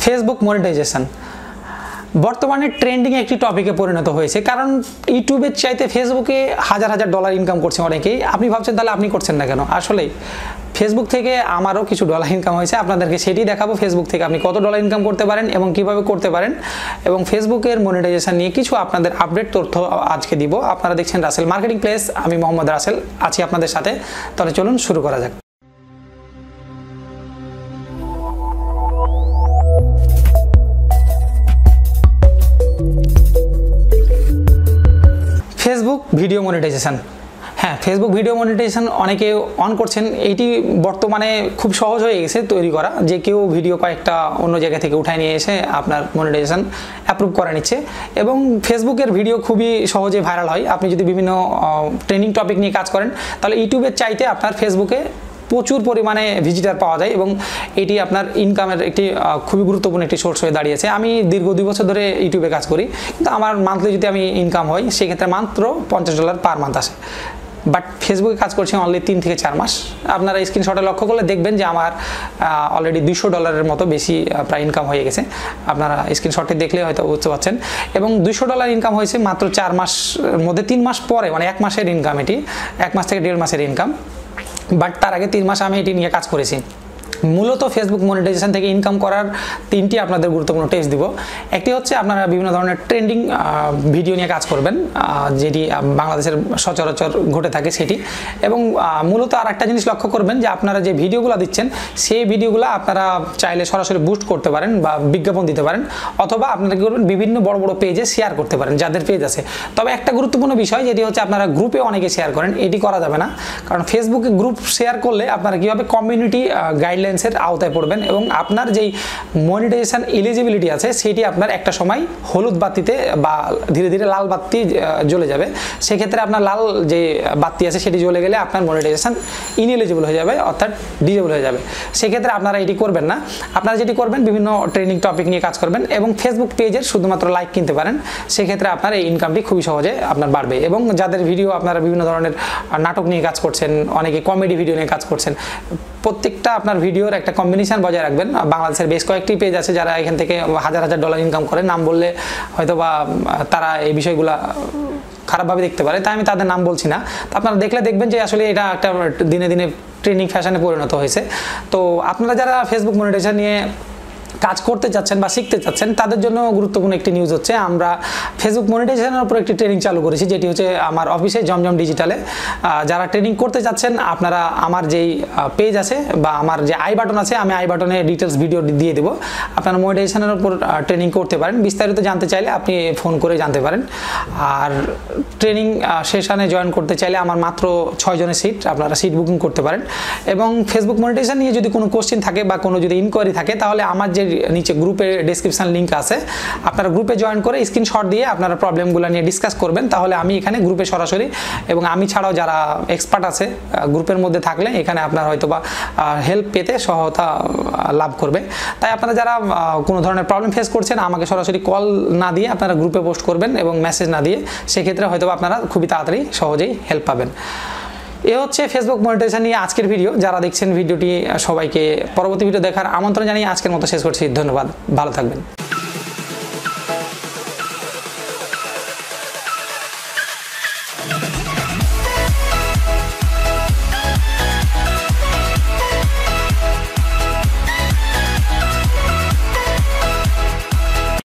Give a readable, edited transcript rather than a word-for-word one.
Facebook monetization বর্তমানে trending একটি টপিকে পরিণত হয়েছে, কারণ ইউটিউবের চাইতে ফেসবুকে হাজার হাজার ডলার ইনকাম করছে অনেকেই। আপনি ভাবছেন তাহলে আপনি করছেন না কেন? আসলে ফেসবুক থেকে আমারও কিছু ডলার ইনকাম হয়েছে, আপনাদেরকে সেটি দেখাবো ফেসবুক থেকে আপনি কত ডলার ইনকাম করতে পারেন এবং কিভাবে করতে পারেন, এবং ফেসবুকের মনিটাইজেশন নিয়ে কিছু আপনাদের আপডেট তথ্য আজকে দিব। আপনারা দেখছেন রাসেল মার্কেটিং প্লেস, আমি মোহাম্মদ রাসেল আছি আপনাদের সাথে। তাহলে চলুন শুরু করা যাক। Facebook video monetisation. হ্যাঁ, ফেসবুক ভিডিও মনিটাইজেশন অনেকে অন করছেন। এইটি বর্তমানে খুব সহজ হয়ে গেছে তৈরি করা, যে কেউ ভিডিও কয়েকটা অন্য জায়গা থেকে উঠায় নিয়ে এসে আপনার মনিটাইজেশন অ্যাপ্রুভ করে নিচ্ছে, এবং ফেসবুকের ভিডিও খুবই সহজে ভাইরাল হয়। আপনি যদি বিভিন্ন ট্রেনিং টপিক নিয়ে কাজ করেন তাহলে ইউটিউবের চাইতে আপনার ফেসবুকে প্রচুর পরিমাণে ভিজিটার পাওয়া যায়, এবং এটি আপনার ইনকামের একটি খুবই গুরুত্বপূর্ণ একটি সোর্স হয়ে দাঁড়িয়েছে। আমি দীর্ঘ 2 বছর ধরে ইউটিউবে কাজ করি, কিন্তু আমার মান্থলি যদি আমি ইনকাম হয় সেক্ষেত্রে মাত্র $50 পার মান্থ আসে। বাট ফেসবুকে কাজ করছি অনলি 3 থেকে 4 মাস। আপনারা স্ক্রিনশটে লক্ষ্য করলে দেখবেন যে আমার অলরেডি $200 মতো বেশি প্রায় ইনকাম হয়ে গেছে। আপনারা স্ক্রিনশটে দেখলে হয়তো বুঝতে পারছেন। এবং $200 ইনকাম হয়েছে মাত্র 4 মাস মধ্যে, 3 মাস পরে, মানে 1 মাসের ইনকাম এটি, 1 মাস থেকে 1.5 মাসের ইনকাম। বাট তার আগে 3 মাস আমি এটি নিয়ে কাজ করেছি। মূলত ফেসবুক মনিটাইজেশন থেকে ইনকাম করার 3টি আপনাদের গুরুত্বপূর্ণ টিপস দিব। একটি হচ্ছে আপনারা বিভিন্ন ধরনের ট্রেন্ডিং ভিডিও নিয়ে কাজ করবেন, যেটি বাংলাদেশের সচরাচর ঘটে থাকে সেটি। এবং মূলত আর একটা জিনিস লক্ষ্য করবেন যে আপনারা যে ভিডিওগুলো দিচ্ছেন সেই ভিডিওগুলো আপনারা চাইলে সরাসরি বুস্ট করতে পারেন বা বিজ্ঞাপন দিতে পারেন, অথবা আপনারা কি করবেন বিভিন্ন বড় বড় পেজে শেয়ার করতে পারেন যাদের পেজ আছে। তবে একটা গুরুত্বপূর্ণ বিষয় যেটি হচ্ছে আপনারা গ্রুপে অনেকে শেয়ার করেন, এটি করা যাবে না। কারণ ফেসবুকে গ্রুপ শেয়ার করলে আপনারা কীভাবে কমিউনিটি গাইডলাইন্সের আওতায় পড়বেন, এবং আপনার যেই মনিটাইজেশন এলিজিবিলিটি আছে সেটি আপনার একটা সময় হলুদ বাতিতে বা ধীরে ধীরে লাল বাতি জ্বলে যাবে। সেক্ষেত্রে আপনার লাল যে বাতি আছে সেটি জ্বলে গেলে আপনার মনিটাইজেশন ইনএলিজিবল হয়ে যাবে, অর্থাৎ ডিজেবল হয়ে যাবে। সেক্ষেত্রে আপনারা এটি করবেন না। আপনারা যেটি করবেন বিভিন্ন ট্রেনিং টপিক নিয়ে কাজ করবেন এবং ফেসবুক পেজের শুধুমাত্র লাইক কিনতে পারেন। সেক্ষেত্রে আপনার এই ইনকামটি খুবই সহজে আপনার বাড়বে। এবং যাদের ভিডিও আপনারা বিভিন্ন ধরনের নাটক নিয়ে কাজ করছেন, অনেকে কমেডি ভিডিও নিয়ে কাজ করছেন, প্রত্যেকটা আপনার ভিডিওর একটা কম্বিনেশন বজায় রাখবেন। বাংলাদেশের বেশ কয়েকটি পেজ আছে যারা এখান থেকে হাজার হাজার ডলার ইনকাম করে, নাম বললে হয়তো বা তারা এই বিষয়গুলো খারাপভাবে দেখতে পারে, তাই আমি তাদের নাম বলছি না। তো আপনারা দেখলে দেখবেন যে আসলে এটা একটা দিনে দিনে ট্রেন্ডিং ফ্যাশনে পরিণত হয়েছে। তো আপনারা যারা ফেসবুক মনিটাইজেশন নিয়ে কাজ করতে চাচ্ছেন বা শিখতে চাচ্ছেন তাদের জন্য গুরুত্বপূর্ণ একটি নিউজ হচ্ছে, আমরা ফেসবুক মনিটাইজেশনের উপর একটি ট্রেনিং চালু করেছি, যেটি হচ্ছে আমার অফিসে জমজম ডিজিটালে। যারা ট্রেনিং করতে চাচ্ছেন আপনারা আমার যেই পেজ আছে বা আমার যে আই বাটন আছে, আমি আই বাটনে ডিটেলস ভিডিও দিয়ে দেবো। আপনারা মনিটাইজেশনের উপর ট্রেনিং করতে পারেন। বিস্তারিত জানতে চাইলে আপনি ফোন করে জানতে পারেন। আর ট্রেনিং সেশনে জয়েন করতে চাইলে আমার মাত্র 6 জনের সিট, আপনারা সিট বুকিং করতে পারেন। এবং ফেসবুক মনিটাইজেশন নিয়ে যদি কোনো কোশ্চেন থাকে বা কোনো যদি ইনকোয়ারি থাকে তাহলে আমার যে নিচে গ্রুপে ডেসক্রিপশন লিঙ্ক আছে, আপনারা গ্রুপে জয়েন করে স্ক্রিনশট দিয়ে আপনারা প্রবলেমগুলো নিয়ে ডিসকাস করবেন। তাহলে আমি এখানে গ্রুপে সরাসরি, এবং আমি ছাড়াও যারা এক্সপার্ট আছে গ্রুপের মধ্যে থাকলে এখানে আপনারা হয়তো বা হেল্প পেতে সহায়তা লাভ করবে। তাই আপনারা যারা কোনো ধরনের প্রবলেম ফেস করছেন আমাকে সরাসরি কল না দিয়ে আপনারা গ্রুপে পোস্ট করবেন এবং মেসেজ না দিয়ে, সেক্ষেত্রে হয়তো আপনারা খুবই তাড়াতাড়ি সহজেই হেল্প পাবেন। এ হচ্ছে ফেসবুক মনিটাইজেশন নিয়ে আজকের ভিডিও। যারা দেখছেন ভিডিওটি সবাইকে পরবর্তী ভিডিও দেখার আমন্ত্রণ জানিয়ে আজকের মতো শেষ করছি। ধন্যবাদ, ভালো থাকবেন।